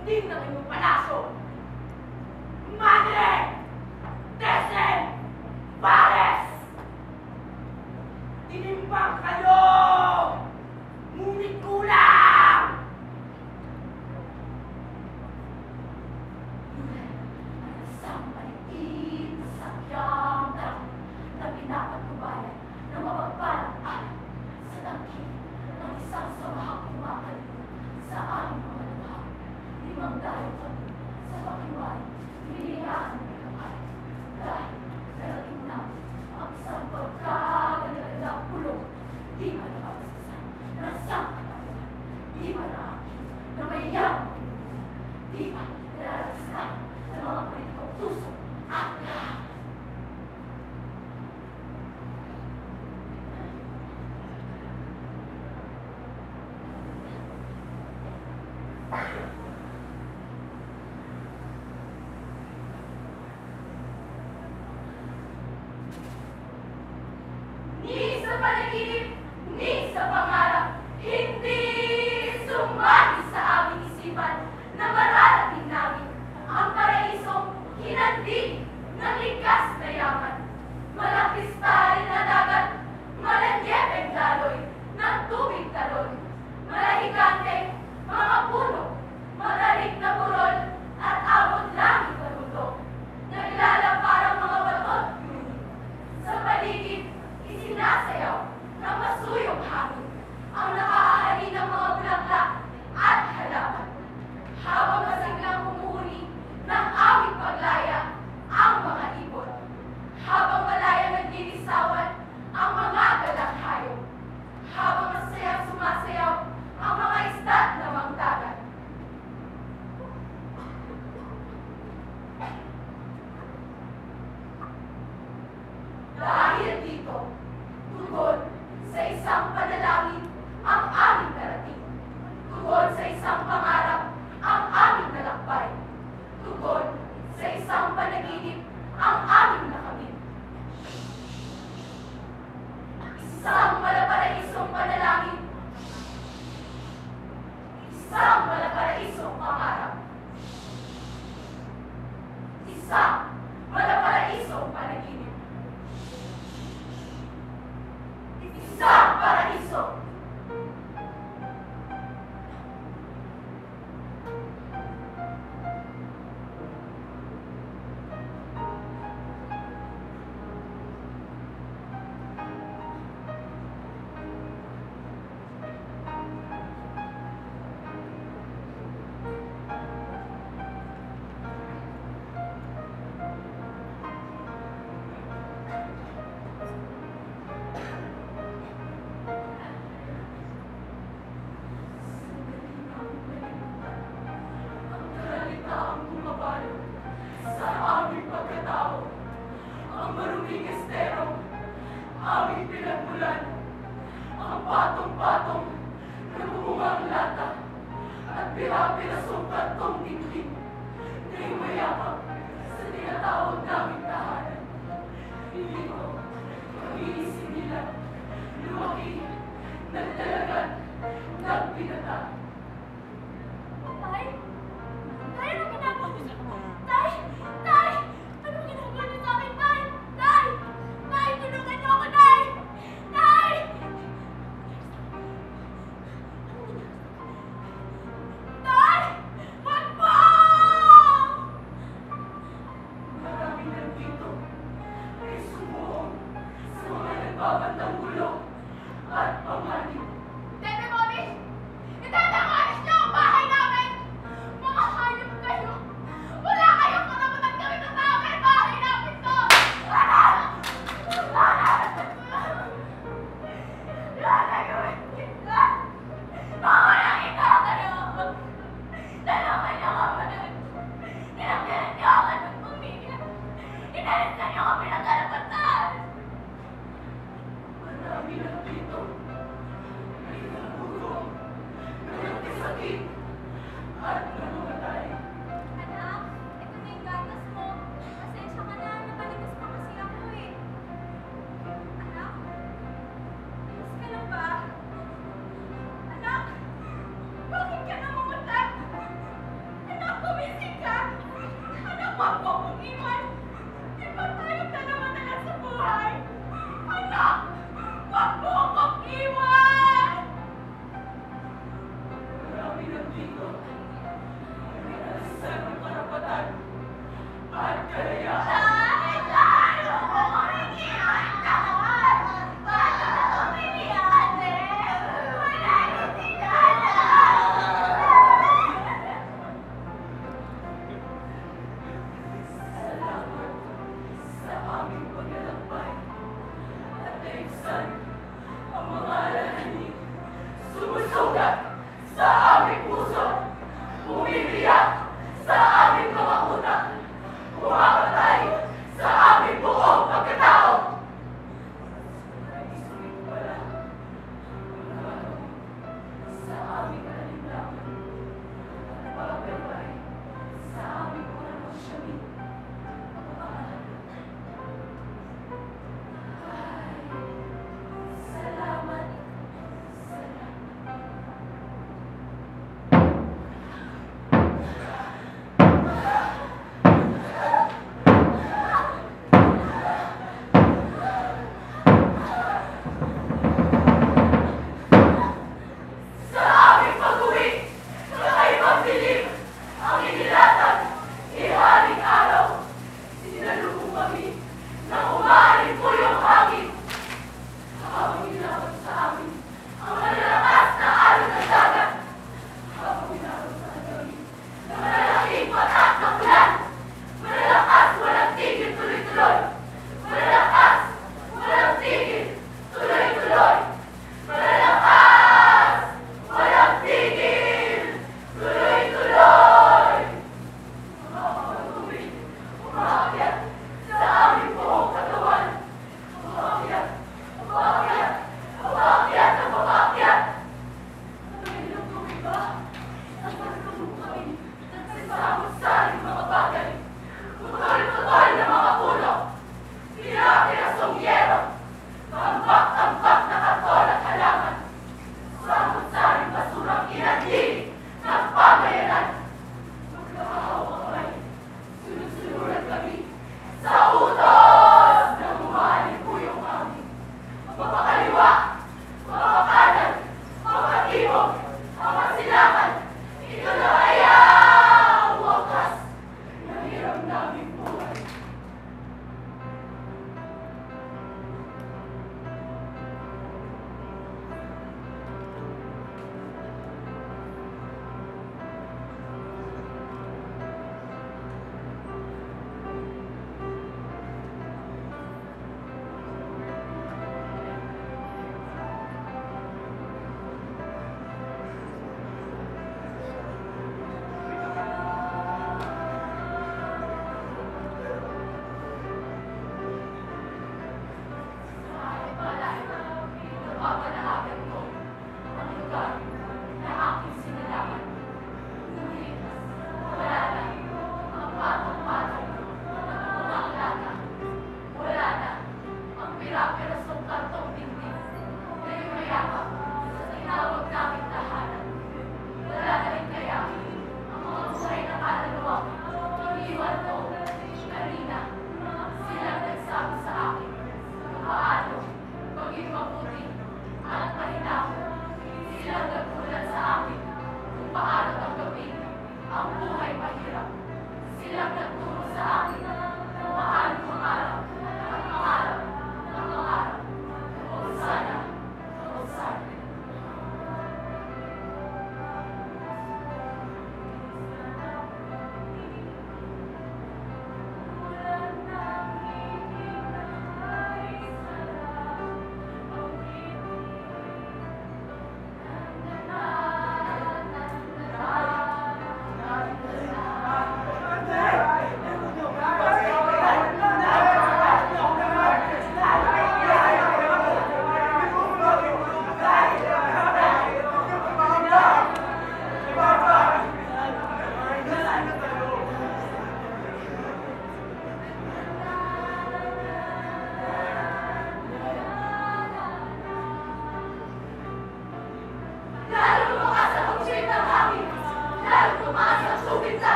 dingding ng inyong palasyo. Madre! Desen! Pares! Tinimbang kayo! Ngunit kulang! Isang maliit na sakyang na pinapatubayan ng mapagpalang alam sa tangkil ng isang samahang kumakalito sa aming mga luhang. 5 dayo kami sa pakiwari, pinilihaan ng kapal. Dahil narating namin ang isang pagkagalagang pulong, di ba nakabasasan ng isang katawan, di ba nakakit na may yamang, di ba nalalagsaan ng mga politikong puso at lahat. Ni sa panaginip, ni sa pangarap, hindi sumagi sa aming isipan na mararating namin ang paraisong hinandi ng likas na yaman. Malakristal na dagat, malanyepeng daloy ng tubig talon, malahigante, mga puno, matarik na burol at abot langit na bundok, nagilala parang mga batot yun. Sa paligid, isinasayaw ng masuyong hangin ang nakahari ng mga bulaklak at halaman. Habang masiglang humuhuni ng awit paglaya ang mga ibon. Habang malaya naglilisawan ang mga galang hayop. Habang masayang sumasayaw ang mga isda't namang dagat. Dahil dito, tugon sa isang panalangin ang aming narating. Tugon sa isang pangarap ang aming nalakbay. Tugon sa isang panaginip ang aming nakamit. Isang malaparaisong panalangin. Isang malaparaisong pangarap. Isang malaparaisong panaginip. Isang paraiso. minsan ang mga alalahanin sumusugat